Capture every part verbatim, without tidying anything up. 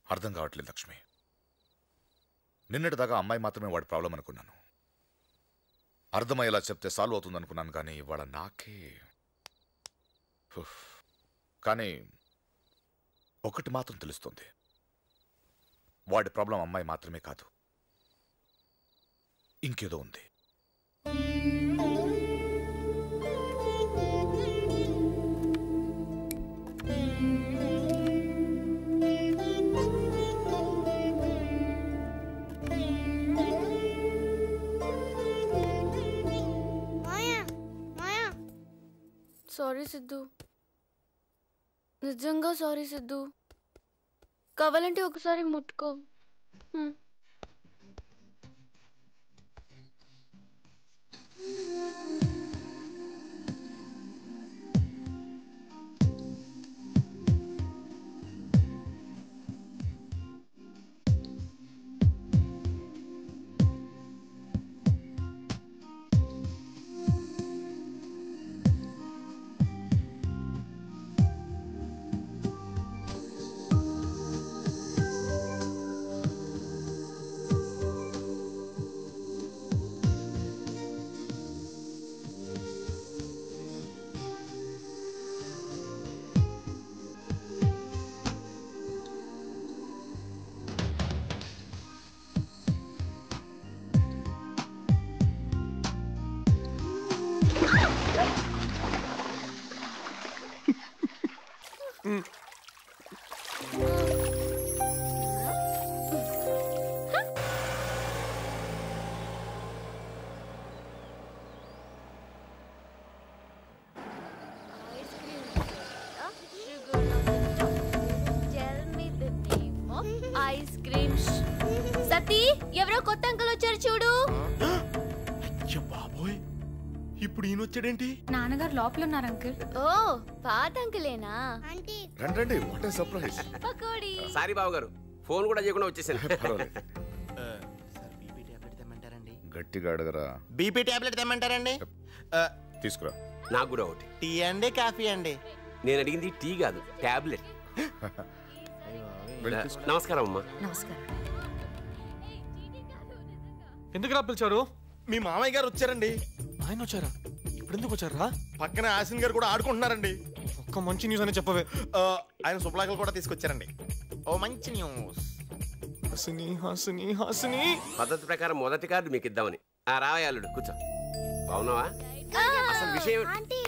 అర్థం కావట్లేదు లక్ష్మి. నిన్నటిదాకా అమ్మాయి మాత్రమే వాడి ప్రాబ్లం అనుకున్నాను. అర్థమయ్యేలా చెప్తే సాల్వ్ అవుతుంది అనుకున్నాను, కానీ ఇవాళ నాకే. కానీ ఒకటి మాత్రం తెలుస్తుంది, వాడి ప్రాబ్లం అమ్మాయి మాత్రమే కాదు, ఇంకేదో ఉంది. సారీ సిద్ధు, నిజంగా సారీ సిద్ధు. కావాలంటే ఒకసారి ముట్టుకో. Ice cream. సతీ, ఎవరో కొత్త అంకుల్ వచ్చారు చూడు. బాబోయ్, ఇప్పుడు ఈయన వచ్చాడేంటి? నాన్నగారు లోపల ఉన్నారు అంకుల్. ఓ, పాత అంకులేనా? రండి, what a surprise. Pakodi. Sorry బాబు గారు, ఫోన్ కూడా చేయకుండా వచ్చేసాను. గట్టిగా అడగరా. బీపీ టాబ్లెట్ తెమ్మంటారండి? తీసుకురా. నాకు కూడా ఒకటి. టీ అండి, కాఫీ అండి? నేను అడిగింది టీ కాదు, టాబ్లెట్. నమస్కారం అమ్మా. నమస్కారం. ఎందుకు రా పిలిచారు? మీ మామయ్య గారు వచ్చారండి. ఆయన వచ్చారా? ఇప్పుడు ఎందుకు వచ్చారా? పక్కన ఆసిన్ గారు కూడా ఆడుకుంటున్నారండి. ఒక్క మంచి న్యూస్ అని చెప్పవే. ఆయన శుభ్లాకలు కూడా తీసుకొచ్చారండి. ఓ మంచి న్యూస్. హాసిని హాసిని హాసిని పద్ధతి ప్రకారం మొదటి కార్డు మీకు ఇద్దామని. ఆ రావయాలుడు కూర్చో. బాగున్నావా? అసలు విషయం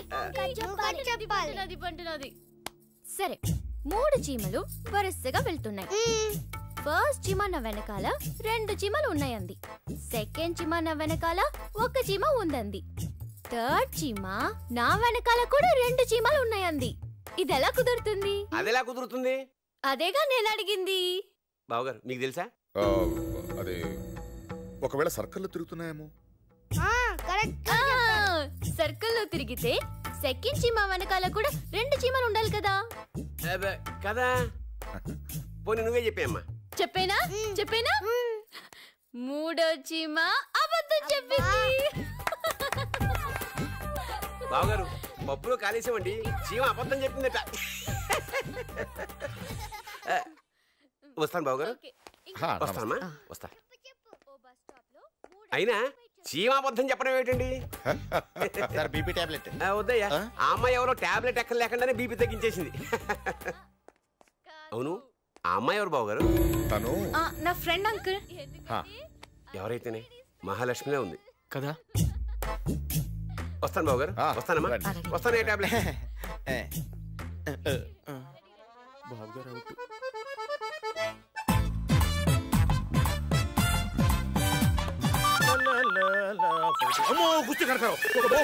సరే, మూడు చీమలు వరుసగా వెళ్తున్నాయి. ఫస్ట్ చీమ నా వెనకాల రెండు చీమలు ఉన్నాయంది. సెకండ్ చీమ నా వెనకాల ఒక చీమ ఉందంది. థర్డ్ చీమ నా వెనకాల కూడా రెండు చీమలు ఉన్నాయంది. ఇది ఎలా కుదురుతుంది? అదెలా కుదురుతుంది? అదేగా నేను అడిగింది. బావగారు, మీకు తెలుసా? అదే, ఒకవేళ సర్కిల్లో తిరుగుతున్నాయేమో. సర్కిల్లో తిరిగితే సెకండ్ చీమ వెనకాల కూడా రెండు చీమలు ఉండాలి కదా. కదా, పోనీ నువ్వే చెప్పేమ్మా. చెప్పేనా చెప్పేనా మూడో చీమ అబద్ధం చెప్పింది. బావగారు, పప్పులో కాలేసామండి. చీమ అబద్ధం చెప్పిందట. వస్తాను బావగారు. వస్తానమ్మా, వస్తా. అయినా చీమ అబద్ధం చెప్పడం ఏమిటండి? బీపీ టాబ్లెట్ వద్దయ్యా. ఆ అమ్మాయి ఎవరో టాబ్లెట్ ఎక్కడ లేకుండానే బీపీ తగ్గించేసింది. అవును, ఆ అమ్మాయి ఎవరు బావగారు? తను నా ఫ్రెండ్ అంకుల్. ఎవరైతేనే మహాలక్ష్మినే ఉంది కదా. వస్తాను బావగారు. వస్తానమ్మా, వస్తాను. ఏ టాబ్లెట్? బాబుగారు అవుట్. అమ్మో, గుర్తు కడతారు.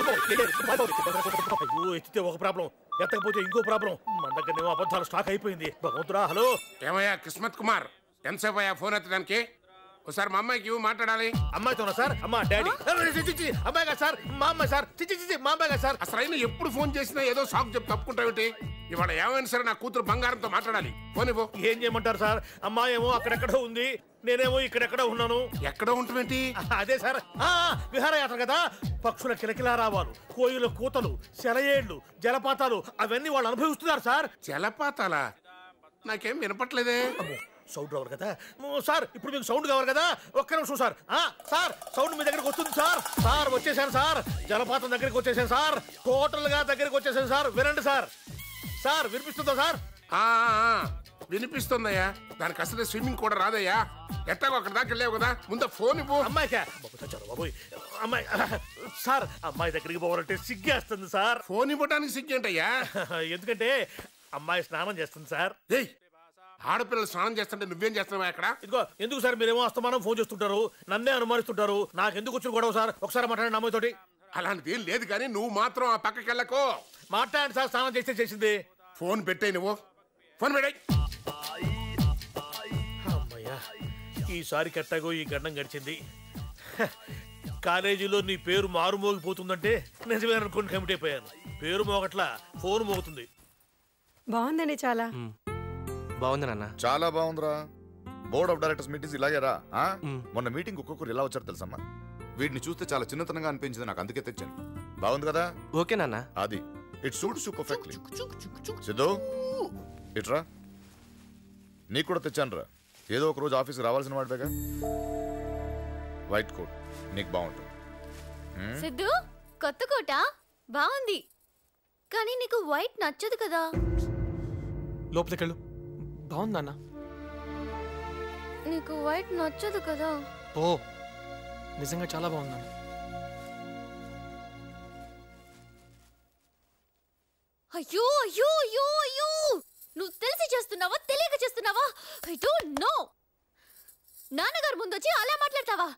ఎత్తితే ఒక ప్రాబ్లం, ఎత్తకపోతే ఇంకో ప్రాబ్లం. మన దగ్గర అబద్ధాలు స్టాక్ అయిపోయింది. భగవంతుడా. హలో, ఏమయ్యా కిస్మత్ కుమార్, ఎంతసేపు అయ్యా ఫోన్ ఎత్తడానికి? ఒకసారి మా అమ్మాయికి మాట్లాడాలి. అమ్మాయితోనా సార్? అమ్మా, డాడీ. అమ్మాయి గారు సార్, మా అమ్మాయి సార్. చిచి మా అమ్మాయి గారు సార్. అసలు అయినా ఎప్పుడు ఫోన్ చేసినా ఏదో షాక్ చెప్పి తప్పుకుంటావేంటి? ఇవాళ ఏమైనా సరే నా కూతురు బంగారంతో మాట్లాడాలి. ఫోన్ ఇవ్వు. ఏం చేయమంటారు సార్? అమ్మాయి ఏమో అక్కడెక్కడో ఉంది, నేనేమో ఇక్కడెక్కడో ఉన్నాను. ఎక్కడో ఉంటుందేంటి? అదే సార్, విహారయాత్ర కదా. పక్షుల కిలకిలారావాలు, కోయిల కూతలు, సెలయేళ్లు, జలపాతాలు అవన్నీ వాళ్ళు అనుభవిస్తున్నారు సార్. జలపాతాలా? నాకేం వినపట్లేదే. సౌండ్ రావాలి కదా సార్. ఇప్పుడు మీకు సౌండ్ కావాలి కదా, ఒక్క నిమిషం సార్. సార్ సౌండ్ మీ దగ్గరికి వస్తుంది సార్. సార్ వచ్చేసాను సార్, జలపాతం దగ్గరికి వచ్చేసాను సార్, టోటల్ గా దగ్గరికి వచ్చేసాను సార్. వినండి సార్. సార్ వినిపిస్తుందా సార్? వినిపిస్తుందయ్యా. దానికి అసలు స్విమ్మింగ్ కూడా రాదయ్యా. ఎట్టాగో అక్కడ దాకా వెళ్ళావు కదా, ముందు ఫోన్ ఇవ్వు. అమ్మాయికా బాబోయ్ అమ్మాయి సార్, అమ్మాయి దగ్గరికి పోవాలంటే సిగ్గేస్తుంది సార్. ఫోన్ ఇవ్వడానికి సిగ్గేంటయ్యా? ఎందుకంటే అమ్మాయి స్నానం చేస్తుంది సార్. ఏయ్, ఆడపిల్లలు స్నానం చేస్తుంటే నువ్వేం చేస్తున్నావా ఇక్కడ? ఇదిగో ఎందుకు సార్ మీరేమో అస్తమానం ఫోన్ చేస్తుంటారు, నన్నే అనుమానిస్తుంటారు. నాకు ఎందుకు వచ్చిన గొడవ సార్? ఒకసారి మాట్లాడండి అమ్మాయితోటి. అలాంటిది ఏం లేదు కానీ నువ్వు మాత్రం ఆ పక్కకి వెళ్ళకో. మాట్లాడండి సార్, స్నానం చేస్తే చేసింది. ఫోన్ పెట్టాయి నువ్వు, ఫోన్ పెట్టాయి. అమ్మయ్యా, ఈసారి కట్టాగో ఈ గండం గడిచింది. కాలేజీలో నీ పేరు మారుమోగిపోతుందంటే నిజమే అనుకుని కమిట్ అయిపోయాను. పేరు మోగట్లా, ఫోన్ మోగుతుంది. బాగుందండి చాలా. బాగుంది నాన్న. చాలా బాగుందిరా. బోర్డ్ ఆఫ్ డైరెక్టర్స్ మీటింగ్స్ ఇలాగేరా? ఆ? మొన్న మీటింగ్ ఒక్కొక్కరు ఇలా వచ్చారు తెలుసమ్మా. వీటిని చూస్తే చాలా చిన్నతనంగా అనిపించింది నాకు, అందుకే తెచ్చాను. బాగుంది కదా? ఓకే నాన్న. అది it suit super perfectly. Siddhu ఇట్రా, నీకు కూడా తెచ్చాను రా. ఏదో ఒక రోజు ఆఫీస్కి రావాల్సిన వాడిగా. వైట్ కోట్ నీకు బాగుంటుంది. సిద్ధు, కొత్త కోట బాగుంది, కానీ నీకు వైట్ నచ్చదు కదా. లోపలికి వెళ్ళు. బాగుంది నాన్న. నీకు వైట్ నచ్చదు కదా. ఓ నిజంగా చాలా బాగుంది నాన్న. అయ్యో అయ్యో అయ్యో అయ్యో, నువ్వు తెలిసి చేస్తున్నావా తెలియక చేస్తున్నావా? I don't know. నాన్నగారు ముందొచ్చి అలా మాట్లాడతావా?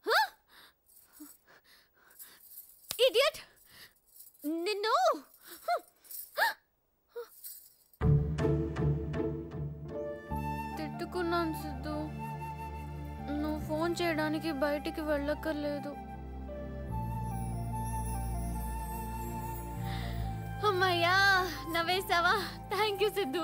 ఇడియట్, నిన్ను. తిట్టుకున్నాను సిద్ధు, నువ్వు ఫోన్ చేయడానికి బయటికి వెళ్ళక్కర్లేదు. అమ్మయ్యా, నవ్వేసావా? Thank you Siddhu.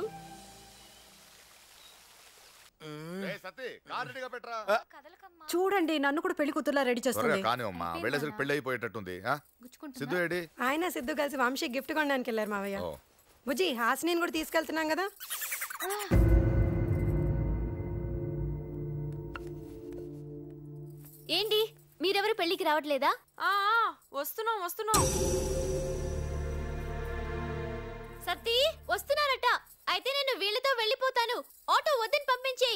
చూడండి, నన్ను కూడా పెళ్లి కూతుర్లా రెడీ చేస్తుంది. కానీ అమ్మా వెళ్ళేసరికి పెళ్లి అయిపోయేటట్టుంది. సిద్ధు ఏడి? ఆయన సిద్ధు కలిసి వంశీ గిఫ్ట్ కొనడానికి వెళ్ళారు మావయ్య. బుజ్జి, హాసిని కూడా తీసుకెళ్తున్నాం కదా. ఏంటి, మీరెవరు పెళ్లికి రావట్లేదా? వస్తున్నాం వస్తున్నాం. సత్తి వస్తున్నారట. అయితే నేను వీళ్ళతో వెళ్ళిపోతాను. ఆటో వద్దని పంపించేయి.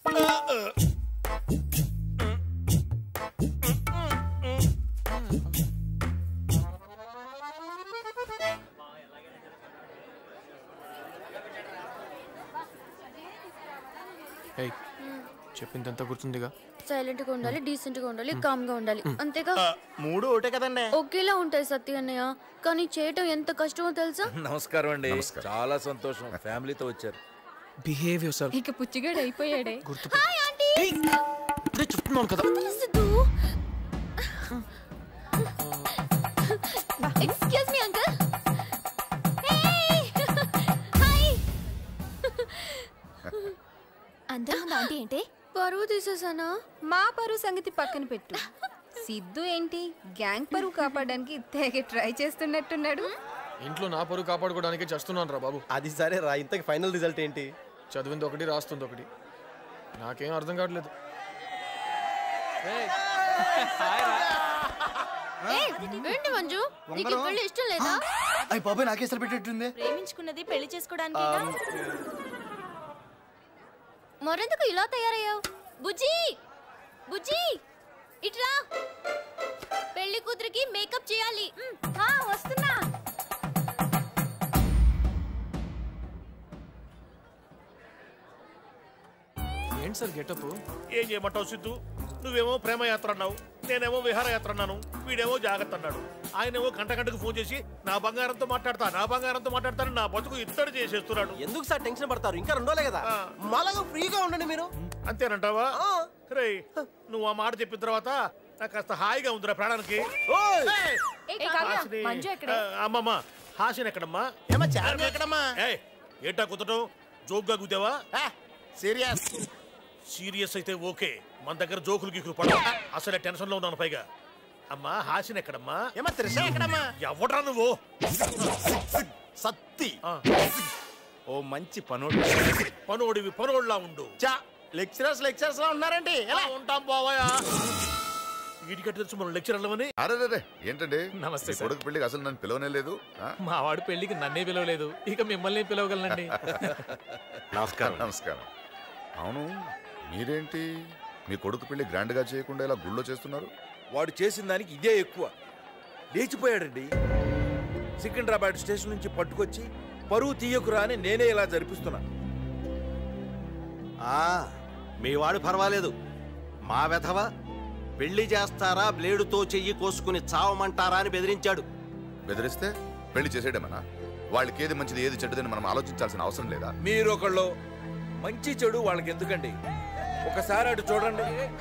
చెప్పిందంతా గుర్తుందిగా. సైలెంట్ గా ఉండాలి, డీసెంట్ గా ఉండాలి, కామ్ గా ఉండాలి, అంతేగా? మూడు ఒకటే కదండి. ఒకేలా ఉంటాయి సత్య అన్నయ్య, కానీ చేయటం ఎంత కష్టమో తెలుసా? నమస్కారం అండి. చాలా సంతోషం, ఫ్యామిలీతో వచ్చారు. Behave yourself. ఇక పుచ్చిగాడు అయిపోయాడే. Hi aunty. ఇప్పుడే చెప్తున్నాను కదా. Excuse me uncle. హాయ్. అందరూ ఆంటీ ఏంటి? పరువు తీసేసానా? మా పరువు సంగతి పక్కన పెట్టు. సిద్ధు ఏంటి గ్యాంగ్ పరువు కాపాడడానికి తెగ ట్రై చేస్తున్నట్టున్నాడు. ఇంట్లో నా పరువు కాపాడుకోవడానికి చేస్తున్నాను రా బాబు. అది సరే రా, ఇంతకి ఫైనల్ రిజల్ట్ ఏంటి? చదివింది ఒకటి, రాస్తుంది ఒకటి. నాకేం అర్థం కావట్లేదు. ఏంటి మంజు, నీకు పెళ్లి ఇష్టం లేదా? అయ్యి బాబాయ్, నాకేసరి పెట్టేట్టుంది. ప్రేమించుకున్నది పెళ్లి చేసుకోవడానికి. మరెందుకు ఇలా తయారయ్యావు? బుజ్జి బుజ్జి ఇట్రా, పెళ్లి కూతురికి మేకప్ చేయాలి. వస్తున్నా. ఏంటి సార్ గెటప్? ఏం చేయమంటావు సిద్ధు? నువ్వేమో ప్రేమయాత్ర అన్నావు, నేనేమో విహారయాత్ర అన్నాను, వీడేమో జాగ్రత్త అన్నాడు. ఆయనేమో గంట గంటకు ఫోన్ చేసి నా బంగారంతో మాట్లాడతా నా బంగారంతో మాట్లాడతాను నా బతుకు ఇద్దరు చేసేస్తున్నాడు. ఎందుకు సార్ టెన్షన్ పడతారు? ఇంకా రెండోలే కదా, మళ్ళా ఫ్రీగా ఉండండి మీరు. అంతేనంటావా? రే, నువ్వు ఆ మాట చెప్పిన తర్వాత నాకు కాస్త హాయిగా ఉందిరా ప్రాణానికి. అమ్మమ్మ, హాసిని ఎక్కడమ్మా? ఎక్కడమ్మా? ఏంటా కుదటం? జోక్గా కుదావా? సీరియస్ సీరియస్ అయితే ఓకే, మన దగ్గర జోకులు గీకులు పడ. అసలే టెన్షన్ లో ఉన్నాను పైగా. అమ్మా, హాసిని ఎక్కడమ్మా? ఏమా త్రిష ఎక్కడమ్మా? ఎవడ్రా నువ్వు? సత్తి. ఓ మంచి పనోడు. పనోడివి పనోడ్లా ఉండు. చా లెక్చరర్స్ లెక్చరర్స్ లా ఉన్నారండి. ఎలా ఉంటాం బావయ్యా? వీటికి తెలుసు మనం లెక్చరర్లమని. అరే ఏంటండి నమస్తే మీ కొడుకు పెళ్లికి అసలు నన్ను పిలవనే లేదు. మా వాడి పెళ్లికి నన్నే పిలవలేదు, ఇక మిమ్మల్ని పిలవగలనండి. నమస్కారం. నమస్కారం. అవును, మీరేంటి మీ కొడుకు పెళ్లి గ్రాండ్ గా చేయకుండా ఇలా గుళ్ళో చేస్తున్నారు? వాడు చేసిన దానికి ఇదే ఎక్కువ. లేచిపోయాడండి. సికింద్రాబాద్ స్టేషన్ నుంచి పట్టుకొచ్చి పరువు తీయకురా అని నేనే ఇలా జరిపిస్తున్నా. మీ వాడు పర్వాలేదు, మా వెధవ పెళ్లి చేస్తారా బ్లేడుతో చెయ్యి కోసుకుని చావమంటారా అని బెదిరించాడు. బెదిరిస్తే పెళ్లి చేసేయడమనా? వాళ్ళకి ఏది మంచిది ఏది చెడ్డదని మనం ఆలోచించాల్సిన అవసరం లేదా? మీరు ఒకళ్ళు మంచి చెడు వాళ్ళకి ఎందుకండి? ఒకసారి అటు చూడండి.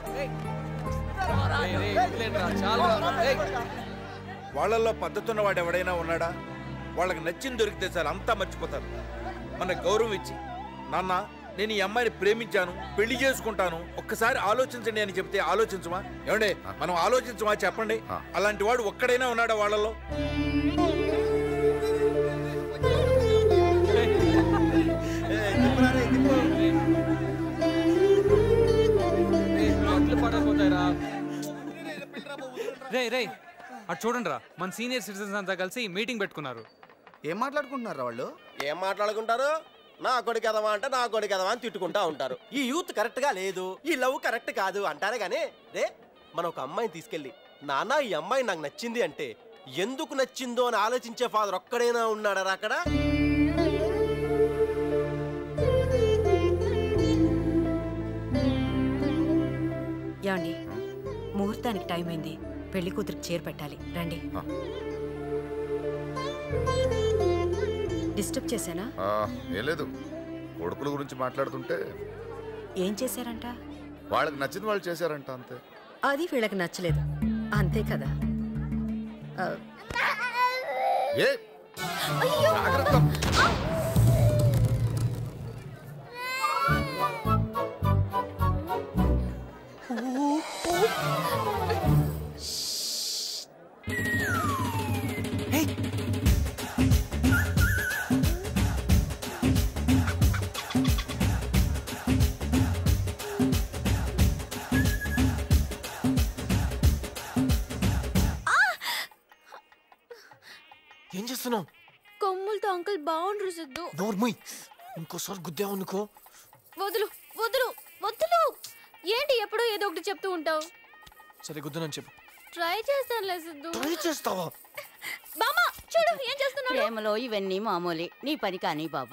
వాళ్ళల్లో పద్ధతున్న వాడు ఎవడైనా ఉన్నాడా? వాళ్ళకి నచ్చింది దొరికితే చాలు అంతా మర్చిపోతారు. మన గౌరవం ఇచ్చి, నాన్న నేను ఈ అమ్మాయిని ప్రేమించాను, పెళ్లి చేసుకుంటాను, ఒక్కసారి ఆలోచించండి అని చెప్తే ఆలోచించమా? ఏమండే మనం ఆలోచించమా చెప్పండి? అలాంటి వాడు ఒక్కడైనా ఉన్నాడా వాళ్ళలో? రే రే అటు చూడండి రా, మన సీనియర్ సిటిజన్స్ అంతా కలిసి మీటింగ్ పెట్టుకున్నారు. ఏం మాట్లాడుకుంటున్నారా వాళ్ళు? ఏం మాట్లాడుకుంటారు? నా కొడుకు ఎదవా అంటే నా కొడుకు ఎదవా అని తిట్టుకుంటా ఉంటారు. ఈ యూత్ కరెక్ట్ గా లేదు, ఈ లవ్ కరెక్ట్ కాదు అంటారే గానీ, రే మనం ఒక అమ్మాయిని తీసుకెళ్ళి నాన్న ఈ అమ్మాయి నాకు నచ్చింది అంటే ఎందుకు నచ్చిందో అని ఆలోచించే ఫాదర్ ఒక్కడైనా ఉన్నాడా అక్కడ? ఏమండి, ముహూర్తానికి టైం అయింది, పెళ్లి కూతురికి చీర పెట్టాలి, రండి. డిస్టర్బ్ చేశానా? ఏం లేదు, కొడుకుల గురించి మాట్లాడుతుంటే. ఏం చేశారంట? వాళ్ళకి నచ్చింది వాళ్ళు చేశారంట, అంతే. అది వీళ్ళకి నచ్చలేదు, అంతే కదా. ఏ జాగ్రత్త. ఏం చేస్తున్నావు? కొమ్ములతో అంకుల్ బాగుండ్రు సిద్ధు. నోర్మయ్, ఇంకోసారి గుద్దావు అనుకో. వదులు వదులు వదులు. ఏంటి ఎప్పుడూ ఏదో ఒకటి చెప్తూ ఉంటావు? సరే గుద్దునని చెప్పు. ట్రై చేస్తానులే సిద్ధు. ట్రై చేస్తావా? బామ్మ చూడు ఏం చేస్తున్నాడు. ప్రేమలో ఇవన్నీ మామూలే, నీ పని కానీ బాబు.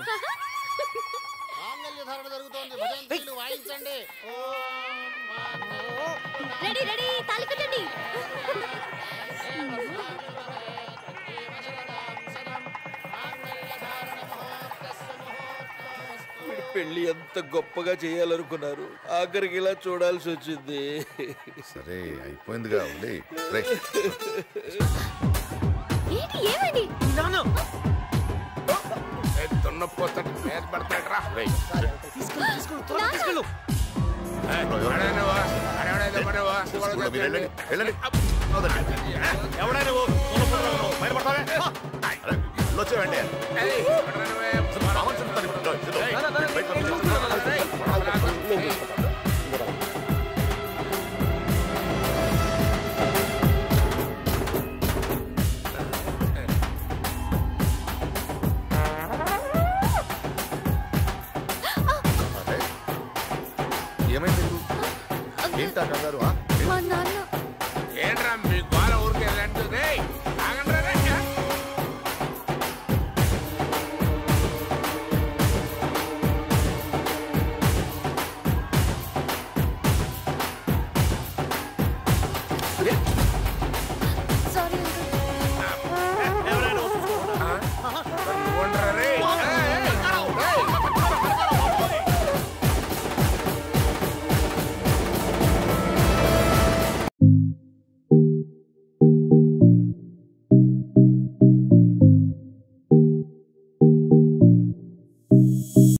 రెడీ రెడీ, తాళి కట్టండి. పెళ్లి ఎంత గొప్పగా చేయాలనుకున్నారు, ఆఖరికి ఇలా చూడాల్సి వచ్చింది. సరే అయిపోయిందిగా, ఉంది. ఏంటి ఏమైంది? వచ్చేవండి. ఏమైంది? ఏంటా కంగారు? మా నాన్న ఏంట్రా